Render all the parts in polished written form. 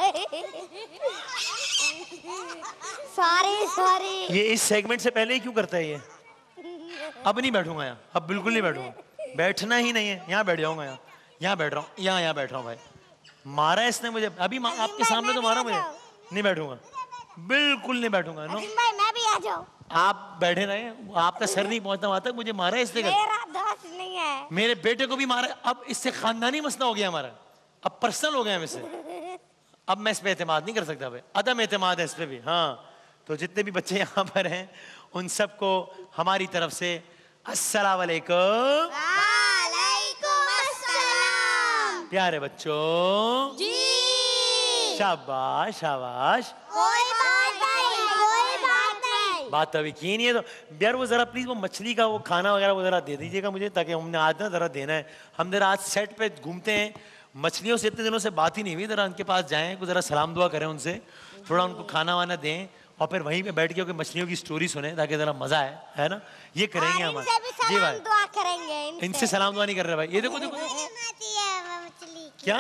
Sorry. ये इस segment से पहले ही क्यों करता है ये? अब नहीं बैठूंगा यहाँ, अब बिल्कुल नहीं बैठूंगा, बैठना ही नहीं है। यहाँ बैठ जाऊंगा, यहाँ बैठ रहा हूँ, यहाँ बैठ रहा हूँ। भाई मारा इसने मुझे अभी, आपके सामने तो मारा मुझे। नहीं बैठूंगा, बिल्कुल नहीं बैठूंगा। नो भाई मैं भी आ जाऊं। आप बैठे रहे, आपका सर नहीं पहुंचता वहां तक। मुझे मारा इसने, मेरा दोस्त नहीं है। मेरे बेटे को भी मारा। अब इससे खानदानी मसला हो गया हमारा, अब पर्सनल हो गया इससे। अब मैं इस पे एतमाद नहीं कर सकता भाई, अदम एतमाद है इस पे भी। हाँ, तो जितने भी बच्चे यहाँ पर हैं उन सबको हमारी तरफ से अस्सलाम वालेकुम। वालेकुम अस्सलाम। प्यारे बच्चों जी। शाबाश शाबाश। कोई बात नहीं। बात अभी की नहीं है तो यार वो जरा प्लीज वो मछली का वो खाना वगैरह वो जरा दे दीजिएगा मुझे, ताकि हमने आज ना जरा देना है। हम जरा आज सेट पे घूमते हैं, मछलियों से इतने दिनों से बात ही नहीं हुई, जरा उनके पास जाएं, कुछ जरा सलाम दुआ करें उनसे, थोड़ा उनको खाना वाना दें और फिर वहीं पे बैठ के मछलियों की स्टोरी सुने ताकि जरा मजा है ना। ये करेंगे हम। जी भाई दुआ करेंगे इनसे सलाम दुआ नहीं कर रहे भाई। ये देखो देखो क्या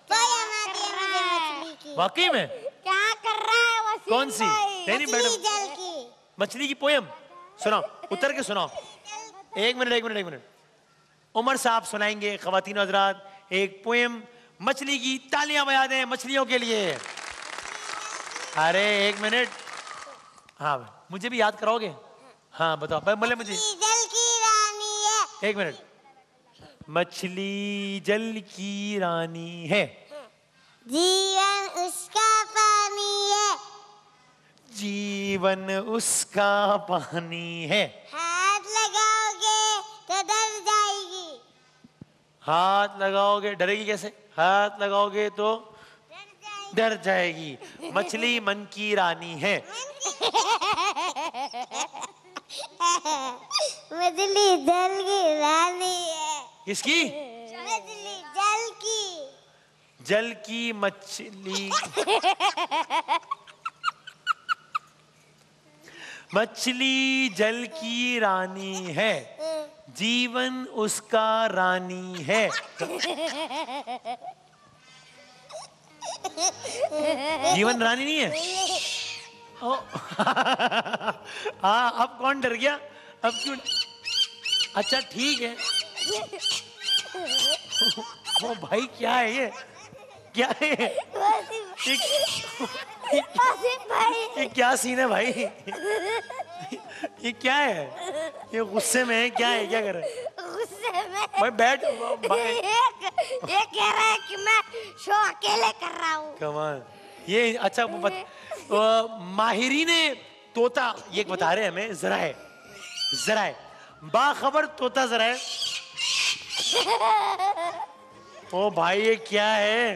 वाकई में क्या कर रहा है वो? कौन सी? नहीं मैडम, मछली की पोयम सुनाओ, उतर के सुनाओ। एक मिनट उमर साहब सुनाएंगे ख्वातीन हजरात एक पोयम मछली की। तालियां बजा दें मछलियों के लिए। अरे एक मिनट, हाँ मुझे भी याद कराओगे? हाँ बताओ बोले मुझे। जल की रानी है। एक मिनट, मछली जल की रानी है, जीवन उसका पानी है, जीवन उसका पानी है। हाथ लगाओगे तो डर जाएगी। हाथ लगाओगे डरेगी कैसे? हाथ लगाओगे तो डर जाएगी। मछली मन की रानी है। मछली जल की रानी है। किसकी? मछली जल की। जल की मछली। मछली जल की रानी है, जीवन उसका रानी है। जीवन रानी नहीं है? ओ हाँ, अब कौन डर गया? अब क्यों? अच्छा ठीक है। ओ भाई क्या है ये? क्या है ये क्या सीन है भाई? ये क्या है? ये गुस्से में है क्या है? क्या कर रहे हैं? गुस्से में भाई बैठ भाई। ये कह रहा है कि मैं शो अकेले कर रहा हूँ। कमाल। ये अच्छा माहिरी ने तोता ये बता रहे हैं हमें, जरा है बाखबर तोता जरा है। ओ भाई ये क्या है?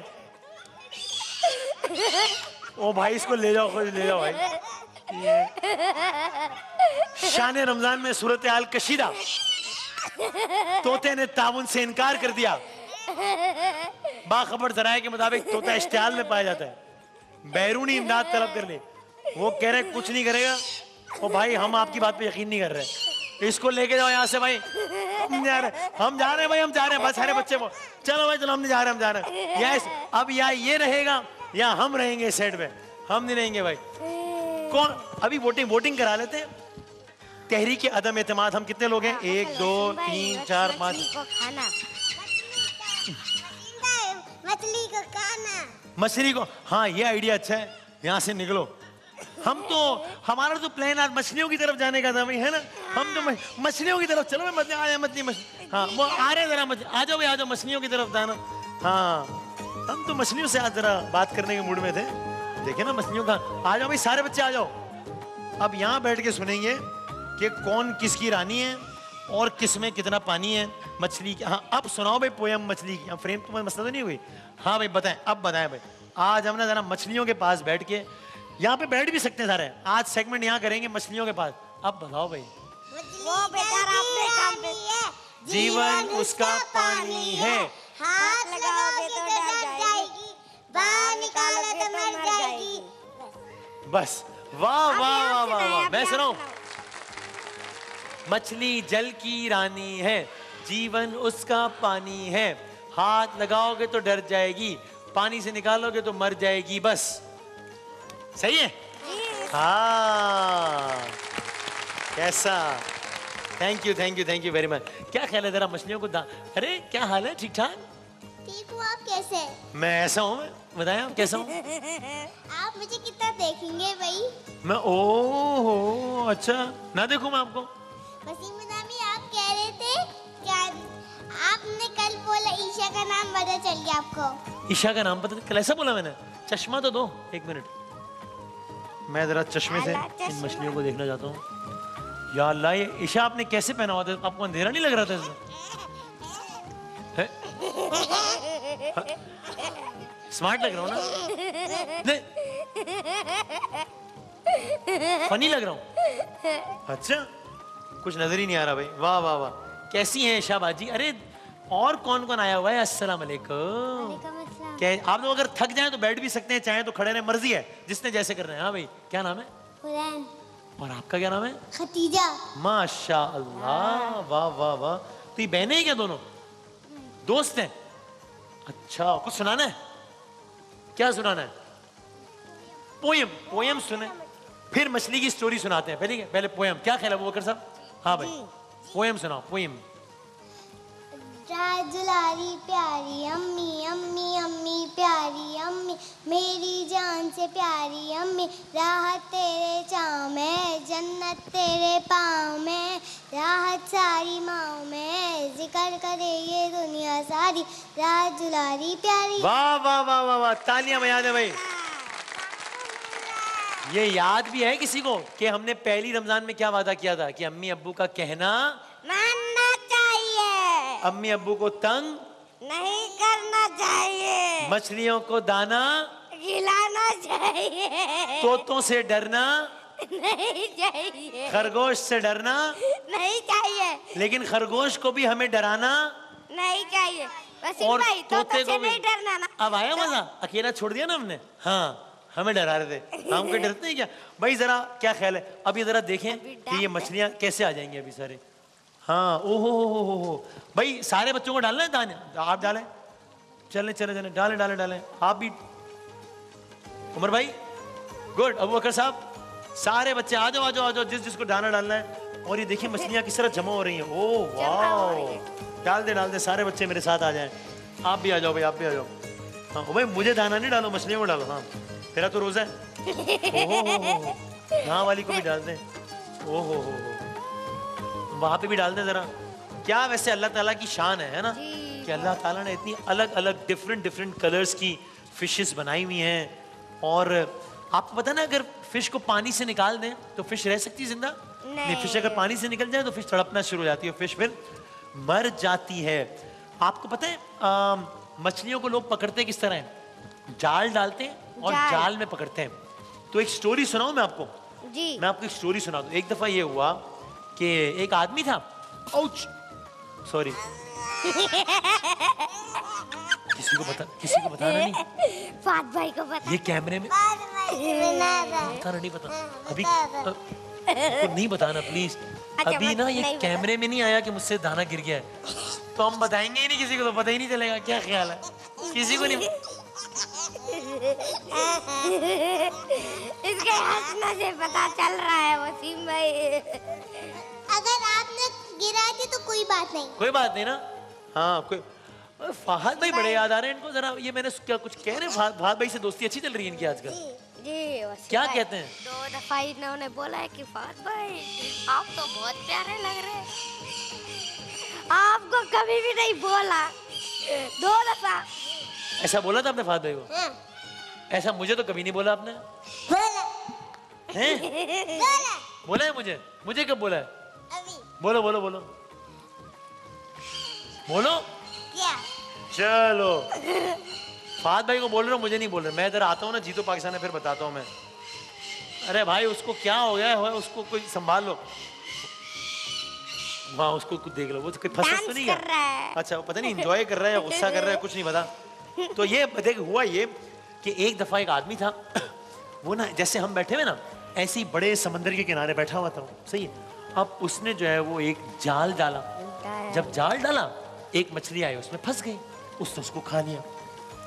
ओ भाई इसको ले जाओ, खुद ले जाओ भाई। शान रमजान में सूरत हाल कशीदा, तोते ने ताउन से इनकार कर दिया। बाखबर जराये के मुताबिक तोता इश्तिहाल में पाया जाता है, बैरूनी इमदाद तलब कर ले। वो कह रहे कुछ नहीं करेगा। ओ भाई हम आपकी बात पे यकीन नहीं कर रहे, इसको लेके जाओ यहाँ से भाई। हम जा रहे हैं भाई, हम जा रहे हैं। बस सारे बच्चे को चलो भाई, चलो हम नहीं जा रहे, हम जा रहे हैं। यस अब या ये रहेगा या हम रहेंगे सेट पे, हम नहीं रहेंगे भाई। कौन अभी वोटिंग करा लेते हैं। तहरीक अदम एतमाद हम कितने लोग हैं? 1 2 3 4 5। मछली को खाना, मछली को, हाँ ये आइडिया अच्छा है। यहाँ से निकलो। हम तो हमारा तो प्लान आज मछलियों की तरफ जाने का था भाई, है ना? हम तो मछलियों की तरफ चलो। मैं मछली हाँ वो आ रहे जरा आ जाओ भाई, आ जाओ मछलियों की तरफ जाना। हाँ हम तो मछलियों से आज जरा बात करने के मूड में थे। देखे ना मछलियों का। आ जाओ भाई सारे बच्चे आ जाओ। अब यहाँ बैठ के सुनेंगे कि कौन किसकी रानी है और किस में कितना पानी है मछली की। हाँ अब सुनाओ भाई पोयम मछली की। फ्रेम तुम्हारी मसला तो नहीं हुई? हाँ भाई बताएं, अब बताएं भाई। आज हमने जरा मछलियों के पास बैठ के, यहाँ पे बैठ भी सकते हैं सारे। आज सेगमेंट यहाँ करेंगे मछलियों के पास। अब बताओ भाई। वो बेचारा अपने काम पे, जीवन उसका पानी है, हाथ लगाओगे तो डर जाएगी, बाहर निकालोगे तो मर जाएगी। बस वाह वाह वाह वाह वाह। मैं सुनाऊं? मछली जल की रानी है, जीवन उसका पानी है, हाथ लगाओगे तो डर जाएगी, पानी से निकालोगे तो मर जाएगी बस। सही है? हाँ, कैसा? Thank you very much. क्या ख्याल है जरा मछलियों को अरे क्या हाल है? ठीक ठाक? ठीक हूँ, आप कैसे? मैं ऐसा हूँ, मैं बताएं आप कैसा हूँ? आप मुझे कितना देखेंगे भाई? मैं ओहो अच्छा, ना देखूं मैं आपको? वसीम निज़ामी, आप कह रहे थे क्या? आपने कल बोला ईशा का नाम पता चल गया आपको? ईशा का नाम पता कल ऐसा बोला मैंने? चश्मा तो दो, एक मिनट, मैं जरा चश्मे से इन मछलियों को देखना चाहता हूँ। या अल्लाह, ये ईशा आपने कैसे पहना हुआ था? आपको अंधेरा नहीं लग रहा था इसमें? स्मार्ट लग रहा हूँ ना? नहीं, फनी लग रहा हूँ? अच्छा, कुछ नजर ही नहीं आ रहा भाई। वाह वाह वाह, कैसी हैं ईशा बाजी? अरे और कौन कौन आया हुआ है? अस्सलाम वालेकुम। क्या आप लोग अगर थक जाएं तो बैठ भी सकते हैं, चाहे तो खड़े रहें, मर्जी है, जिसने जैसे कर रहे हैं। हाँ भाई, क्या नाम है? कुरैन। और आपका क्या नाम है? खतीजा। माशाअल्लाह, वाह वाह वाह। तो ये बहनें हैं क्या दोनों? दोस्त हैं? अच्छा, कुछ सुनाना है? क्या सुनाना है? पोयम, पोयम सुने, फिर मछली की स्टोरी सुनाते हैं। पहले पोयम। क्या ख्याल है अबूबकर साहब? हाँ भाई, पोयम सुनाओ, पोयम। दुलारी प्यारी अम्मी, अम्मी अम्मी प्यारी अम्मी, मेरी जान से प्यारी अम्मी, राहत तेरे छाँव में, जन्नत तेरे पाँव में, राहत सारी माँव में, जिक्र करे ये दुनिया सारी, राहत दुलारी प्यारी। वाह वाह वाह वाह वाह, तालियां बजा दे भाई। ये याद भी है किसी को कि हमने पहली रमजान में क्या वादा किया था कि अम्मी अब्बू का कहना मानना चाहिए, अम्मी अब्बू को तंग नहीं करना चाहिए, मछलियों को दाना खिलाना चाहिए, तोतों से डरना नहीं चाहिए, खरगोश से डरना नहीं चाहिए, लेकिन खरगोश को भी हमें डराना नहीं चाहिए। वसीम और भाई, तोते से को भी। नहीं डरना ना। अब आया मजा? अकेला छोड़ दिया ना हमने। हाँ, हमें डरा रहे थे, हम को डरते हैं क्या भाई? जरा क्या ख्याल है, अभी जरा देखें कि ये मछलियां कैसे आ जाएंगी अभी सारे। हाँ, ओहो हो भाई, सारे बच्चों को डालना है दाने? आप डालें, चले चले चले, डालें डालें डालें, आप भी। उमर भाई, गुड। अबूबकर साहब, सारे बच्चे आ जाओ आ जाओ आ जाओ, जिस जिसको दाना डालना है। और ये देखिए मछलियां किस तरह जमा हो रही हैं। ओह वाह, डाल दे, सारे बच्चे मेरे साथ आ जाएं। आप भी आ जाओ भाई, आप भी आ जाओ। हाँ भाई, मुझे दाना नहीं डालो, मछलियों को डालो। हाँ, तेरा तो रोजा है। ओहो, यहाँ वाली को भी डाल दें। ओहो, वहां पे भी डाल दें जरा। क्या वैसे अल्लाह ताला की शान है ना, कि अल्लाह ताला ने इतनी अलग अलग डिफरेंट कलर्स की फिशेस बनाई हुई हैं। और आपको पता ना, अगर फिश को पानी से निकाल दें तो फिश रह सकती है जिंदा? नहीं। फिश अगर पानी से निकल जाए तो फिश तड़पना शुरू हो जाती है, फिश फिर मर जाती है। आपको पता है मछलियों को लोग पकड़ते किस तरह है? जाल डालते हैं और जाल में पकड़ते हैं। तो एक स्टोरी सुनाऊं मैं आपको? जी। मैं आपको एक स्टोरी सुना दूं। एक दफा ये हुआ कि एक आदमी था, सॉरी किसी को बताना नहीं। फात भाई को बता। ये कैमरे में बताना नहीं, पता अभी तो नहीं बताना प्लीज। अभी ना ये कैमरे में नहीं आया कि मुझसे दाना गिर गया है, तो हम बताएंगे ही नहीं किसी को, तो पता ही नहीं चलेगा। क्या ख्याल है? किसी को नहीं। इसके हंसने से पता चल रहा है वसीम भाई। अगर आपने गिरा दी तो कोई बात नहीं ना। हाँ, कोई। फहद भाई बड़े याद आ रहे हैं इनको जरा। ये मैंने क्या कुछ कह रहे हैं? फहद भाई से दोस्ती अच्छी चल रही है इनकी आजकल? जी क्या कहते हैं? 2 दफा इन्होंने बोला है कि फहद भाई आप तो बहुत प्यारे लग रहे हैं। आपको कभी भी नहीं बोला, 2 दफा ऐसा बोला था आपने फहद भाई को? हाँ। ऐसा मुझे तो कभी नहीं बोला आपने। बोला है मुझे कब बोला है? अभी। बोलो क्या? चलो, फहद भाई को बोल रहे हो, मुझे नहीं बोल रहे। मैं इधर आता हूँ ना जीतो पाकिस्तान में, फिर बताता हूँ मैं। अरे भाई, उसको क्या हो गया है, उसको कोई संभाल लो। वहाँ उसको कुछ देख लो, वो तो फंस तो नहीं है। अच्छा, पता नहीं एंजॉय कर रहा है या गुस्सा कर रहा है, कुछ नहीं पता। तो ये देख, हुआ ये कि एक दफा एक आदमी था, वो ना जैसे हम बैठे हुए ना, ऐसे ही बड़े समंदर के किनारे बैठा हुआ था, सही है। अब उसने जो है वो एक जाल डाला। जब जाल डाला, एक मछली आई, उसमें फंस गई, उसने उसको खा लिया।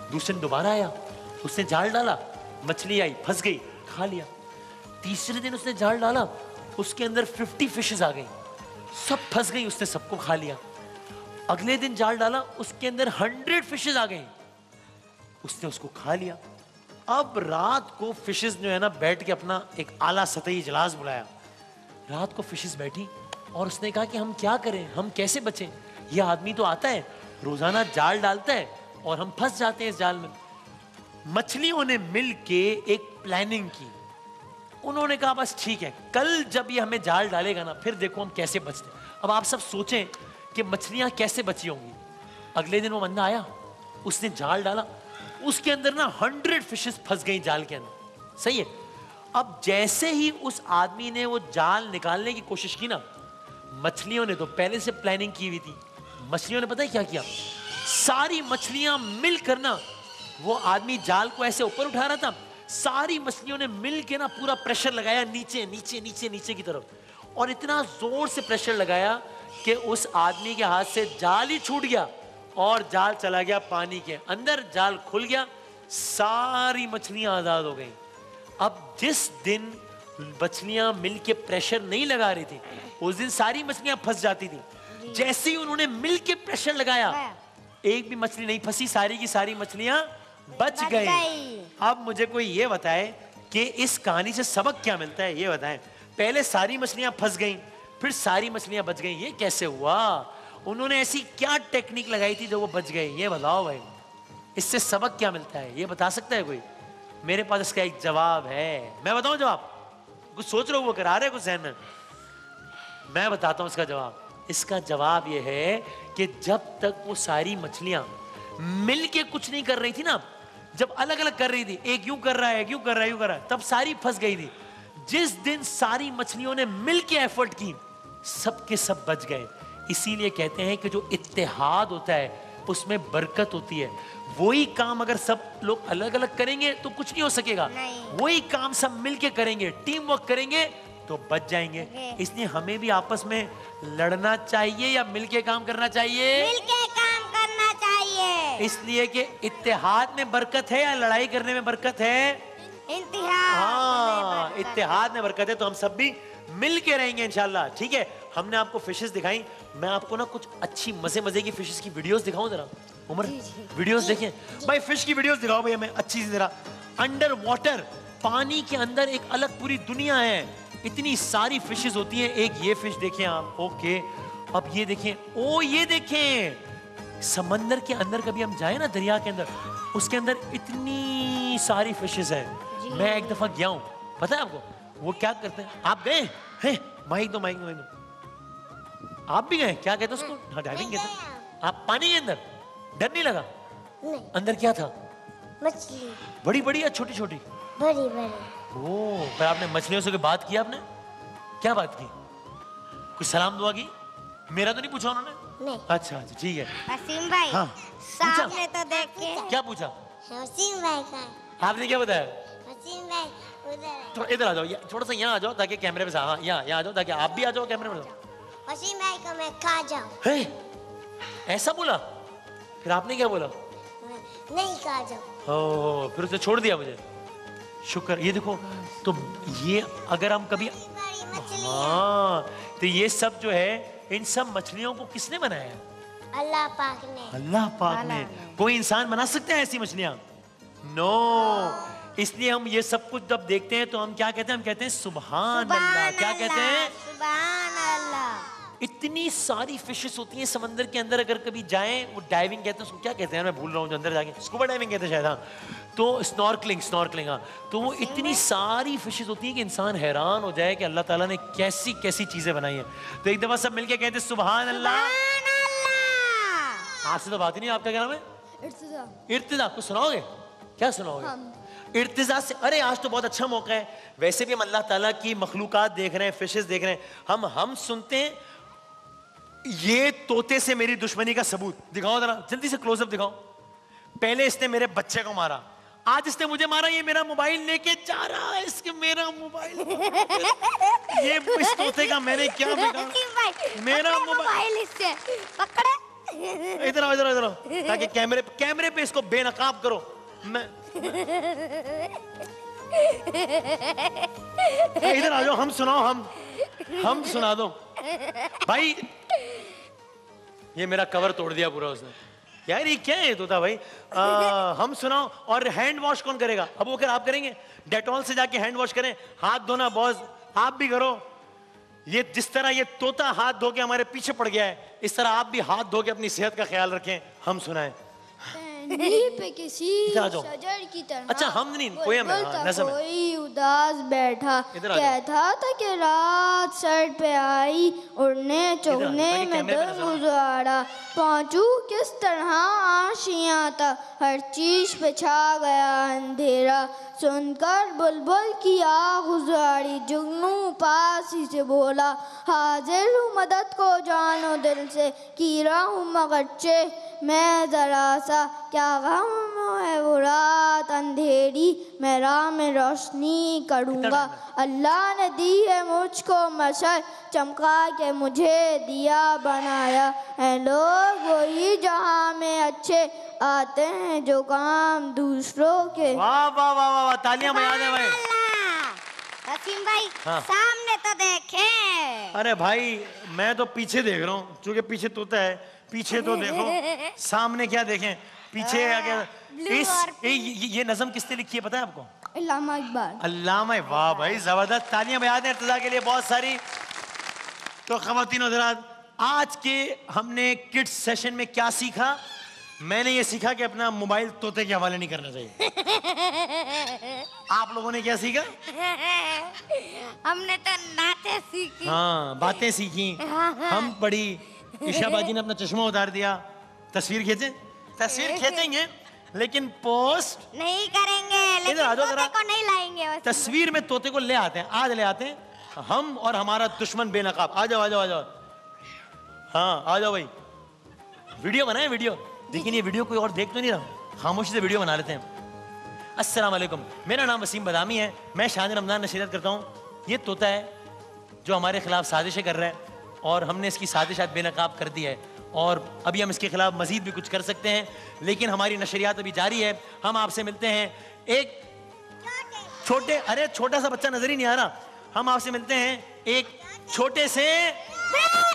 दूसरे दिन दोबारा आया, उसने जाल डाला, मछली आई, फंस गई, खा लिया। तीसरे दिन उसने जाल डाला, उसके अंदर 50 फिशेस आ गई, सब फंस गई, उसने सबको खा लिया। अगले दिन जाल डाला, उसके अंदर 100 फिशेस आ गई, उसने उसको खा लिया। अब रात को फिशेस जो है ना बैठ के अपना एक आला सतही इजलास बुलाया। रात को फिशेस बैठी और उसने कहा कि हम क्या करें, हम कैसे बचें। यह आदमी तो आता है, रोजाना जाल डालता है और हम फंस जाते हैं इस जाल में। मछलियों ने मिल के एक प्लानिंग की। उन्होंने कहा बस ठीक है, कल जब ये हमें जाल डालेगा ना, फिर देखो हम कैसे बचते हैं। अब आप सब सोचें कि मछलियां कैसे बची होंगी। अगले दिन वो बंदा आया, उसने जाल डाला, उसके अंदर ना 100 फिशेस फंस गई जाल के अंदर। सही है। अब जैसे ही उस आदमी ने वो जाल निकालने की कोशिश की ना, मछलियों ने तो पहले से प्लानिंग की हुई थी। मछलियों ने पता है क्या किया, सारी मछलियां मिलकर ना, वो आदमी जाल को ऐसे ऊपर उठा रहा था, सारी मछलियों ने मिलकर ना पूरा प्रेशर लगाया नीचे नीचे नीचे नीचे की तरफ, और इतना जोर से प्रेशर लगाया कि उस आदमी के हाथ से जाल ही छूट गया और जाल चला गया पानी के अंदर। जाल खुल गया, सारी मछलियां आजाद हो गई। अब जिस दिन मछलियां मिलके प्रेशर नहीं लगा रही थी, उस दिन सारी मछलियां फंस जाती थी। जैसे ही उन्होंने मिलके प्रेशर लगाया, एक भी मछली नहीं फंसी, सारी की सारी मछलियां बच गई। अब मुझे कोई ये बताए कि इस कहानी से सबक क्या मिलता है, ये बताएं। पहले सारी मछलियां फंस गईं, फिर सारी मछलियां बच गईं, ये कैसे हुआ? उन्होंने ऐसी क्या टेक्निक लगाई थी जो वो बच गई? ये बताओ भाई, इससे सबक क्या मिलता है, ये बता सकता है कोई? मेरे पास इसका एक जवाब है। मैं बताऊं जवाब? कुछ सोच रहे हो, वो करा रहे कुछ जहन में? मैं बताता हूं इसका जवाब। इसका जवाब ये है कि जब तक वो सारी मछलियां मिलके कुछ नहीं कर रही थी ना, जब अलग अलग कर रही थी, एक यूं कर रहा है, एक यूं कर रहा है, यूं कर रहा है, तब सारी फंस गई थी। जिस दिन सारी मछलियों ने मिलके एफर्ट की, सबके सब बच गए। इसीलिए कहते हैं कि जो इत्तेहाद होता है उसमें बरकत होती है। वही काम अगर सब लोग अलग अलग करेंगे तो कुछ नहीं हो सकेगा, वही काम सब मिलके करेंगे, टीम वर्क करेंगे तो बच जाएंगे। इसलिए हमें भी आपस में लड़ना चाहिए या मिलके काम करना चाहिए? मिलके काम करना चाहिए। इसलिए कि इत्तेहाद में बरकत है या लड़ाई करने में बरकत है? इत्तेहाद। हाँ, इत्तेहाद में बरकत है। तो हम सब भी मिल के रहेंगे इंशाल्लाह। ठीक है, हमने आपको फिशेस दिखाई, मैं आपको ना कुछ अच्छी मजे मजे की फिशेस की वीडियोस दिखाऊं जरा। उमर, वीडियोस देखें भाई, फिश की वीडियोस दिखाओ भाई हमें अच्छी सी जरा। अंडर वाटर, पानी के अंदर एक अलग पूरी दुनिया है, इतनी सारी फिशेस होती हैं। एक ये फिश देखें आप, ओके। अब ये देखें, ओ ये देखें, समंदर के अंदर कभी हम जाए ना, दरिया के अंदर, उसके अंदर इतनी सारी फिशेस हैं। मैं एक दफा गया हूं, पता है आपको वो क्या करते हैं? आप गए हैं? माइक दो, माइक दो। आप भी गए? क्या कहते हैं उसको? हाँ, डाइविंग कहते हैं। आप पानी के अंदर, डर नहीं लगा? नहीं। अंदर क्या था? मछली। बड़ी बड़ी या छोटी छोटी? बड़ी बड़ी। ओह, पर आपने मछलियों से कोई बात की? आपने क्या बात की? कुछ सलाम दुआ की? मेरा तो नहीं पूछा उन्होंने? नहीं। अच्छा अच्छा, ठीक है। वसीम भाई, हाँ, सांप ने तो देख के। क्या पूछा? वसीम भाई का। आपने क्या बताया? वसीम भाई उधर। थोड़ा इधर आ जाओ, थोड़ा सा यहाँ आ जाओ ताकि कैमरे पे। हाँ, यहाँ आ जाओ ताकि आप भी आ जाओ कैमरे में। वसीम भाई को मैं खा जाऊं। है? ऐसा बोला? फिर आपने क्या बोला? नहीं खा जाऊं। ओह, फिर उसे छोड़ दिया मुझे। शुक्र। ये देखो, तो ये अगर हम कभी, बड़ी मछली। हाँ, तो ये सब जो है, इन सब मछलियों को किसने बनाया है? अल्लाह पाक ने। अल्लाह पाक ने। कोई इंसान बना सकते हैं ऐसी मछलियां? नो। इसलिए हम ये सब कुछ जब देखते हैं तो हम क्या कहते हैं? हम कहते हैं सुभान अल्लाह। क्या कहते हैं? सुभान अल्लाह। इतनी सारी फिशेस होती हैं समंदर के अंदर। अगर कभी जाएं, वो डाइविंग कहते हैं उसको, क्या कहते हैं मैं भूल रहा हूँ, जो अंदर जाके स्कूबा डाइविंग कहते हैं शायद। हाँ, तो स्नॉर्कलिंग, हाँ। तो वो इतनी सारी फिशेस होती हैं कि इंसान हैरान हो जाए कि अल्लाह ताला ने कैसी कैसी चीजें बनाई हैं। तो एक दफा सब मिलके कहते हैं सुभान अल्लाह। आज से तो बात ही नहीं। आपका क्या नाम है? इर्तिजा। इर्तिजा, कुछ सुनाओगे? क्या सुनाओगे? इर्तिजा से। अरे आज तो बहुत अच्छा मौका है। वैसे भी हम अल्लाह ताला की मखलूकात देख रहे हैं, फिशेस देख रहे हैं। हम सुनते हैं, ये तोते से मेरी दुश्मनी का सबूत दिखाओ जरा, जल्दी से क्लोजअप दिखाओ। पहले इसने मेरे बच्चे को मारा, आज इसने मुझे मारा, ये मेरा मोबाइल लेके जा रहा है, इसके मेरा मोबाइल। ये इस तोते का मैंने क्या बिगाड़ा? मेरा मोबाइल इससे पकड़े। इधर आओ, इधर आओ, इधर आओ, ताकि कैमरे पे इसको बेनकाब करो। मैं इधर आ जाओ, हम सुनाओ, हम सुना दो भाई। ये मेरा कवर तोड़ दिया पूरा उसने। यार ये क्या है तोता भाई? हम सुनाओ। और हैंड वॉश कौन करेगा? अब वो आप करेंगे? डेटॉल से जाके हैंड वॉश करें, हाथ धोना बॉस आप भी करो। ये जिस तरह ये तोता हाथ धो के हमारे पीछे पड़ गया है, इस तरह आप भी हाथ धो के अपनी सेहत का ख्याल रखें। हम सुनाएं पे किसी शजर की तरह। अच्छा हम नहीं, पोएम है, नज़म है। कोई उदास बैठा, कहता था कि रात सर पे आई, उड़ने चुगने में दिल गुजारा, पहुंचू किस तरह आशियां तक, हर चीज पे छा गया अंधेरा, सुनकर बुलबुल की गुजारी, जुगनू पास ही से बोला, हाजिर हूँ मदद को जानो दिल से, कीरा हूँ मगरचे मैं जरा सा, क्या गम है वो रात अंधेरी, मैं राह में रोशनी करूँगा, अल्लाह ने दी है मुझको मशल, चमका के मुझे दिया बनाया, है लोग वही जहाँ में अच्छे, आते हैं जो काम दूसरों के। वाह वाह वाह वाह, तालियां बजा दे भाई। वसीम भाई हाँ। सामने तो देखें। अरे भाई मैं तो पीछे देख रहा हूँ, क्योंकि पीछे तोता है, पीछे तो देखो, सामने क्या देखें? पीछे ये नज़म किसने लिखी है पता है आपको? अल्लामा इकबाल। अल्लामा, वाह भाई जबरदस्त, तालियां बजा दें इर्तिजा के लिए बहुत सारी। तो ख़वातीन हज़रात, आज के हमने किड्स सेशन में क्या सीखा? मैंने ये सीखा कि अपना मोबाइल तोते के हवाले नहीं करना चाहिए। आप लोगों ने क्या सीखा? हमने तो नाते सीखी। हाँ, बातें सीखी, हम पढ़ी। ईशा बाजी ने अपना चश्मा उतार दिया। तस्वीर खींचेंगे लेकिन पोस्ट नहीं करेंगे, लेकिन तोते को नहीं लाएंगे। तस्वीर में तोते को ले आते हैं, आज ले आते हैं हम और हमारा दुश्मन बेनकाब। आ जाओ आ जाओ आ जाओ, हाँ आ जाओ भाई, वीडियो बनाए वीडियो। लेकिन ये वीडियो कोई और देख तो नहीं रहा, खामोशी से वीडियो बना लेते हैं। अस्सलाम वालेकुम, मेरा नाम वसीम बदामी है, मैं शान रमज़ान नशीरत करता हूँ। ये तोता है जो हमारे खिलाफ साजिशें कर रहा है और हमने इसकी साजिश आज बेनकाब कर दी है, और अभी हम इसके खिलाफ मजीद भी कुछ कर सकते हैं, लेकिन हमारी नशरियात अभी जारी है। हम आपसे मिलते हैं एक छोटा सा बच्चा नजर ही नहीं आ रहा, हम आपसे मिलते हैं एक छोटे से